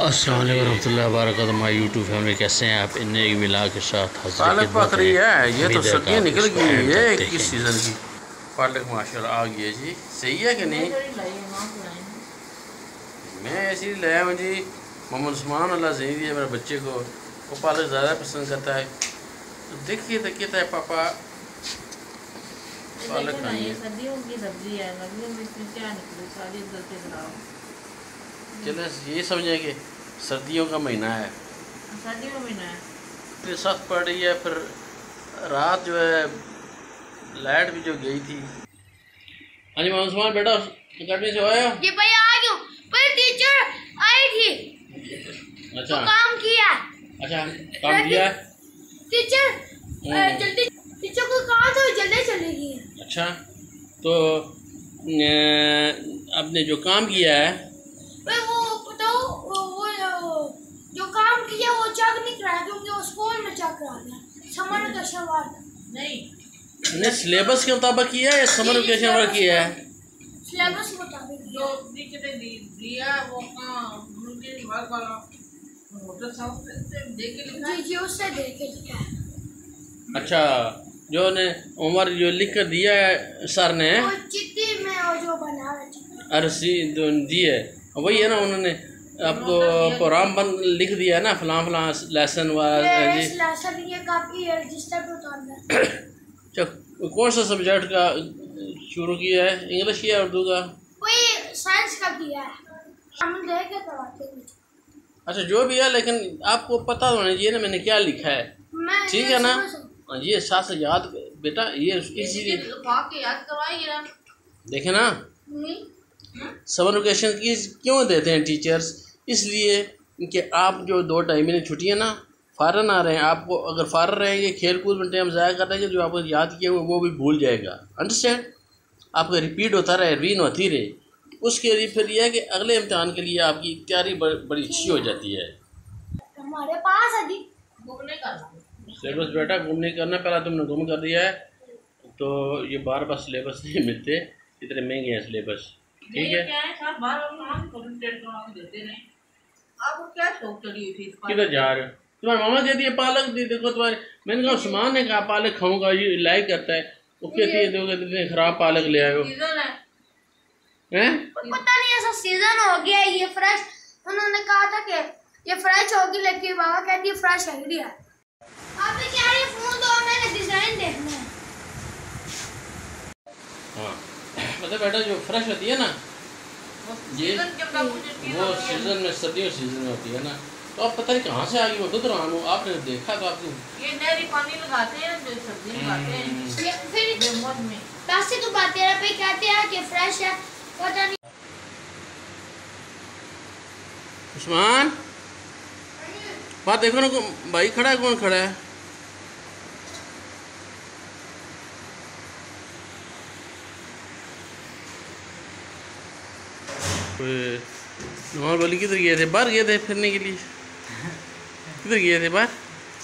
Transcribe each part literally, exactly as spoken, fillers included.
अस्सलाम वालेकुम रहमतुल्लाहि व बरकातहू। माय यूट्यूब फैमिली, कैसे हैं आप? इन एक मिला के साथ पालक पक रही है। ये तो सर्दियाँ निकल गई है किस सीज़न की। पालक माशाल्लाह आ गई है जी। सही है कि नहीं? मैं ऐसे ही लाया हूँ जी। मोहम्मद उस्मान अल्लाह सही दिया मेरे बच्चे को, वो पालक ज़्यादा पसंद करता है। तो देखिए तो कहता है पापा पालक खाइए। सर्दियों की सब्जी है, सर्दियों में क्या निकले सारी गलती बनाओ। चलो ये समझें कि सर्दियों का महीना है, सर्दियों में महीना है, फिर सख्त पड़ रही है। फिर रात जो है लाइट भी जो गई थी। हाँ जी मोहम्मद उस्मान बेटा अकेडमी से आया? ये भैया आ गया। पर टीचर आई थी। अच्छा तो काम किया। अच्छा काम किया टीचर जल्दी, टीचर को कहा था जल्दी चलेगी। अच्छा तो आपने जो काम किया है वो बताओ, वो, वो जो काम किया वो चेक नहीं कराया क्योंकि वो स्कूल में चेक करा दिया। समर वेकेशन वर्क नहीं ने सिलेबस के मुताबिक किया है या समर वेकेशन वर्क किया है? सिलेबस के मुताबिक जो टीचर ने दिया वो काम उनके वर्क वाला होटल साउथ से देख के लिखा। जी जी उससे देख के लिखा है। अच्छा जो ने उमर जो लिख कर दिया है सर ने वो चिट्ठी में वो जो बना है अरसी दी है वही है ना, उन्होंने आपको प्रोग्राम बन लिख दिया है ना फलां फलां लेसन वाला जी। लेसन ये काफी है रजिस्टर पे उतारना है। अच्छा कौन सा सब्जेक्ट का शुरू किया है? इंग्लिश या उर्दू का? कोई साइंस का किया है, हम देख के करवाते हैं। अच्छा जो भी है लेकिन आपको पता होना चाहिए ना मैंने क्या लिखा है, ठीक है ना? ये साथ से याद बेटा ये इसीलिए याद करवाइए ना। देखे ना समर वेकेशन की क्यों देते हैं टीचर्स? इसलिए कि आप जो दो ढाई महीने छुट्टियाँ ना फ़ारन आ रहे हैं, आपको अगर फ़ारन रहेंगे खेल कूद में टाइम ज़ाया कर रहेंगे, जो आपको याद किया हुआ वो भी भूल जाएगा। अंडरस्टैंड? आपका रिपीट होता रहे, रिवीन होती रहे, उसके लिए फिर यह है कि अगले इम्तिहान के लिए आपकी तैयारी बड़ी अच्छी हो जाती है। हमारे पास है जी घूमने का सिलेबस बेटा घूमने करना, पहला तुमने घूम कर दिया है तो ये बार बार सिलेबस नहीं मिलते, इतने महंगे हैं सिलेबस, ठीक है? किधर जा रहे हो? तुम्हारे मामा कहती है पालक दी, देखो तुम्हारे, मैंने कहा उस्मान ने कहा पालक खाऊंगा, ये लाइक करता है, वो कहती है देखो इतने खराब पालक ले आए हो। हैं? पता नहीं ऐसा सीजन हो गया है ये फ्रेश। उन्होंने कहा था कि ये फ्रेश होगी लेकिन बाबा कहती है फ्रेश है ही है। आप क्या ये फोन दो, मैंने डिजाइन देखना है। हाँ मतलब बेटा जो फ्रेश होती है ना ये वो सीजन में सर्दियों सीजन में होती है ना, तो आप पता नहीं कहाँ से आ गई वो दूध रानू, आपने देखा तो आपको ये नहरी पानी लगाते हैं जो सब्जी लगाते हैं फिर में पैसे तो बात तेरा पे कहते हैं कि फ्रेश है, पता नहीं। उस्मान बात देखो ना भाई खड़ा है, कौन खड़ा है? नॉर्मल वाली किधर गए थे? बाहर गए थे फिरने के लिए, किधर गए थे बाहर?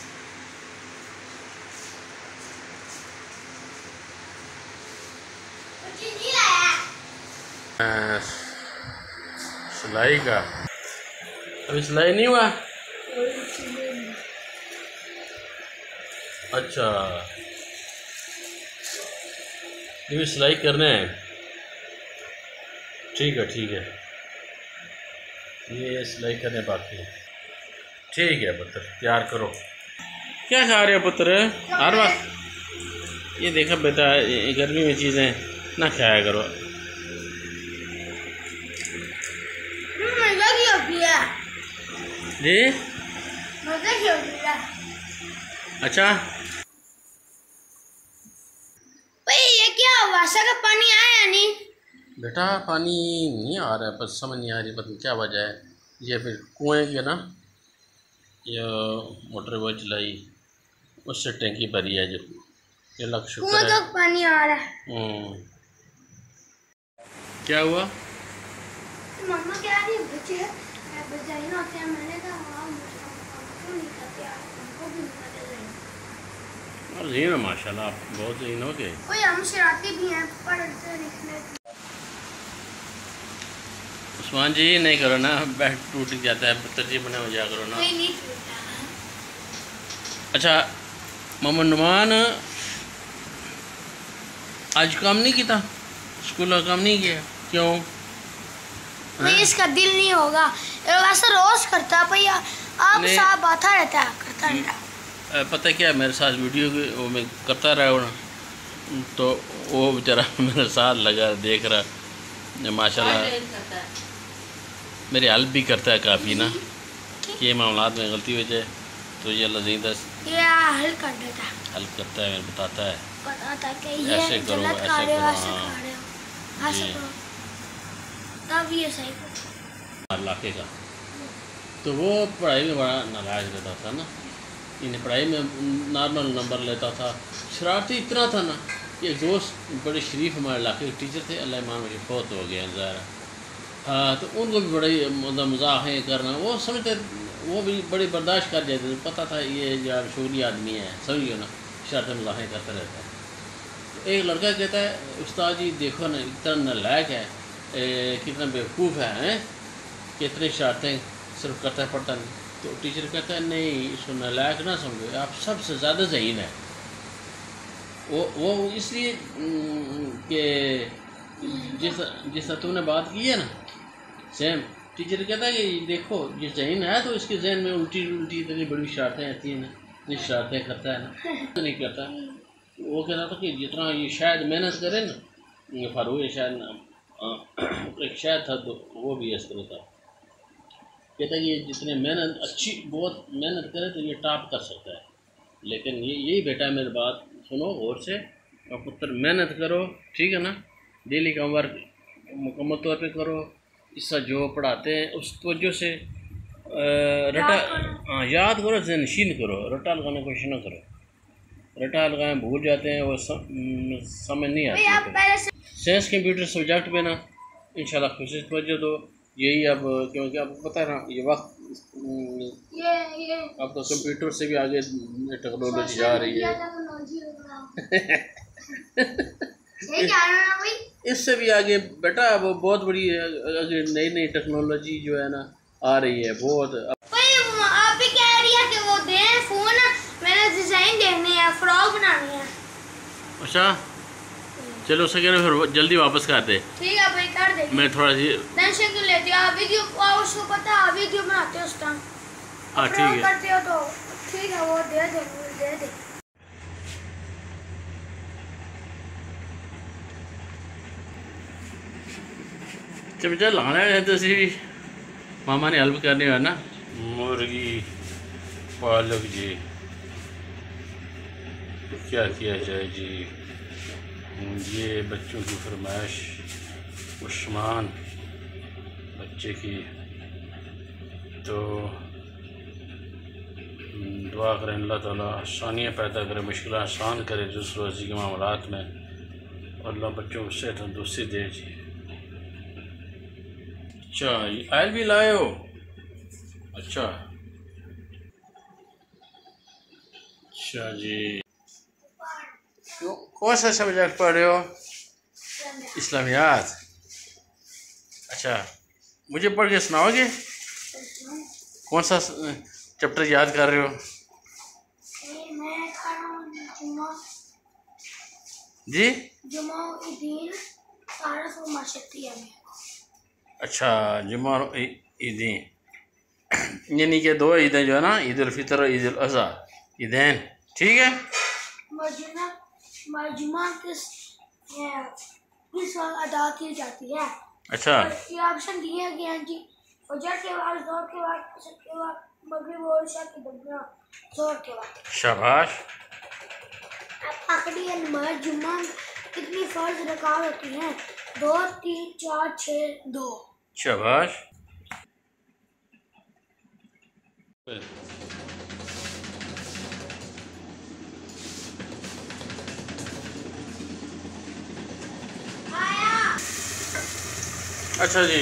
सिलाई का अभी सिलाई नहीं हुआ? अच्छा ये भी सिलाई करने हैं, ठीक है ठीक है, ये सिलाई करने बाकी है, ठीक है पुत्र तैयार करो। क्या खा रहे हो पुत्र हर वक्त? ये देखा बेटा गर्मी में चीज़ें ना खाया करो। मजा की होती है जी मजा की होती है। अच्छा भाई ये क्या वर्षा का पानी आया नहीं? बेटा पानी नहीं आ रहा है, बस समझ नहीं आ रही पता क्या वजह है। ये फिर कुएँ की ना ये मोटर वो चलाई उससे टैंकी भरी है जो, ये लग शुक्र है तक पानी आ रहा है। क्या हुआ? मम्मा कह रही बच्चे बजाई ना होते हैं, मैंने कहा हाँ क्यों नहीं खाते आप, उनको भी नहीं खाते। और जी ना माशाल्लाह आप बहुत ज़हीन हो गए। कोई हम शरारती भी हैं पढ़ते लिखने। उस्मान जी नहीं करो ना, बैट टूट जाता है, तरजीह बने हो जा करो ना। कोई नहीं टूटा। अच्छा मोहम्मद नुमान आज काम नहीं किया, स्कूल का काम नहीं किया, क्यों? भाई इसका दिल नहीं होगा, वैसे रोज करता है भैया, आप साहब आता रहता है, करता रहता है। पता क्या, मेरे साथ वीडियो वो मैं करता रहा हूँ ना, तो वो बेचारा मेरे साथ लगा देख रहा, माशाल्लाह मेरी हेल्प भी करता है काफ़ी ना, ये मामलात में गलती हो जाए तो ये लजीदा ये हल कर देता है, हेल्प करता है, मेरे बताता है, बताता कि ये ऐसे करो, गलत ऐसे कर रहे हो, करो, ऐसे हाँ। कर रहे हो, ऐसे करो, तब ये सही करो। इलाके का तो वो पढ़ाई में बड़ा नालायक रहता था ना, इन्हें पढ़ाई में नॉर्मल नंबर लेता था, शरारती इतना था ना। एक दोस्त बड़े शरीफ हमारे इलाके के टीचर थे, अल्लाह मान मुझे बहुत हो गया ज़ाहिर, हाँ, तो उनको भी बड़े मजाक करना, वो समझते, वो भी बड़ी बर्दाश्त कर जाते थे, पता था ये जो शोरी आदमी है, समझिए ना, शरारत मजाक करता रहता है। तो एक लड़का कहता है, उस्ताद जी देखो ना इतना नालायक है, ए, कितना बेवकूफ़ है, हैं कितनी शरारतें सिर्फ करता है, पढ़ता नहीं। तो टीचर कहता है नहीं, इसको नालायक ना समझो, आप सबसे ज़्यादा ज़हीन है। वो वो इसलिए कि जिस जिस तुमने बात की है ना सेम, टीचर कहता है कि देखो ये ज़हीन है तो इसके जहन में उल्टी उल्टी इतनी बड़ी शरारतें आती हैं ना, इतनी शरारतें करता है ना, तो नहीं करता। वो कहता था कि जितना ये शायद मेहनत करे ना, फारूक ये शायद ना एक शायद था तो वो भी इस तरह था, कहता है कि ये जितने मेहनत अच्छी बहुत मेहनत करे तो ये टॉप कर सकता है, लेकिन ये यही बेटा मेरी बात सुनो गौर से, और पुत्र मेहनत करो, ठीक है ना, डेली का वर्क मुकम्मल तौर पे करो, इसका जो पढ़ाते हैं उस तवज्जो से रटा, हाँ याद करो, नशीन करो, रटा लगाने की कोशिश ना करो, रटा लगाए भूल जाते हैं, वो सम, समझ नहीं आती। साइंस कंप्यूटर सब्जेक्ट पे ना इंशाल्लाह खुशी तवज्जो दो, यही अब क्योंकि आपको पता है ना ये वक्त ये ये अब तो कंप्यूटर से भी आगे टेक्नोलॉजी जा रही है इससे भी आगे बेटा वो बहुत बड़ी नई नई टेक्नोलॉजी जो है ना आ रही है बहुत। आप भी कह रही है कि वो दें फोन, मैंने डिजाइन देखनी है, फ्रॉक बनानी है। अच्छा चलो उसे कह रहे फिर जल्दी वापस कर दे। ठीक है भाई कर दे, मैं थोड़ा सी टेंशन क्यों लेती हो, वीडियो उसको पता है वीडियो बनाते हो उस टाइम, हाँ ठीक है करते हो तो ठीक है, वो दे दे दे दे। चमचा लाना है तो सी मामा ने हेल्प करनी है ना। मुर्गी पालक जी क्या किया जाए जी, ये बच्चों की फरमाइश उस्मान बच्चे की, तो दुआ करें अल्लाह ताला आसानियाँ पैदा करे, मुश्किल आसान करे जिस रोज़ी के मामलात में, और अल्लाह बच्चों को सेहत तंदुरुस्ती दे जी। अच्छा आयल भी लाए हो, अच्छा अच्छा जी, कौन सा सब्जेक्ट पढ़ रहे हो? इस्लामियात। अच्छा मुझे पढ़ के सुनाओगे कौन सा चैप्टर याद कर रहे हो? जी अच्छा जुमा ईदें, यानी कि दो ईदें जो है ना, ईद उल फितर और ईद उल अज़हा ईदैन, ठीक है। मजमा किस किस वक्त अदा की जाती है? अच्छा ये ऑप्शन दिए गए हैं जी, फजर के बाद, जोर के बाद, असर के बाद, मगरिब और इशा के दरमियान, जोर के बाद। शाबाश। आखिरी नमाज जुम्मा कितनी फर्ज रकात होती हैं? दो, तीन, चार, छः, दो। शाबाश। अच्छा जी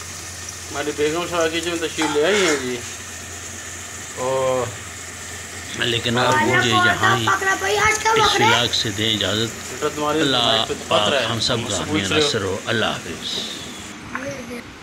हमारी बेगम साहब किचन में तशरीफ ले आई हैं जी, और लेकिन अब मुझे यहाँ ही इस व्लॉग से दें इजाज़त। अल्लाह पाक हम सब का हमें नसर हो। अल्लाह हाफिज़।